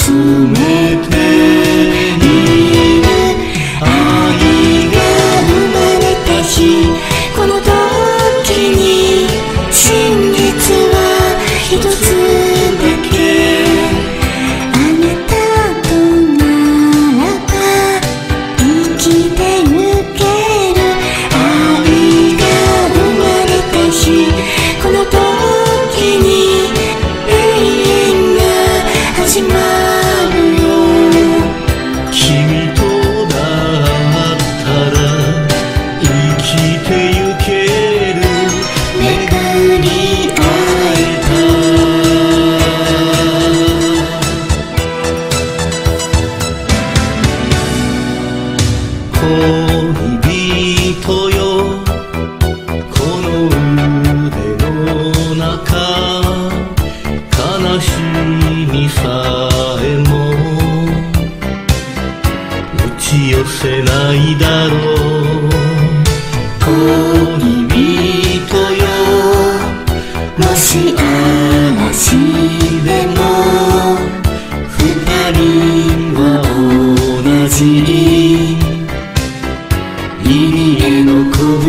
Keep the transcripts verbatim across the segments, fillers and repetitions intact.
めている。愛が生まれた日、この時に真実は一つだけ。あなたとならば生きてゆける。愛が生まれた日、この時に永遠が始まるよ。君とだったら生きてゆける。巡り会えた。恋人よ、この腕の中、悲しみさえも打ち寄せないだろう。恋人よ、もし嵐でも二人は同じ入り江の小舟。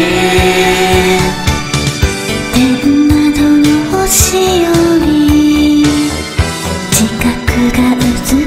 天窓の星より自覚が薄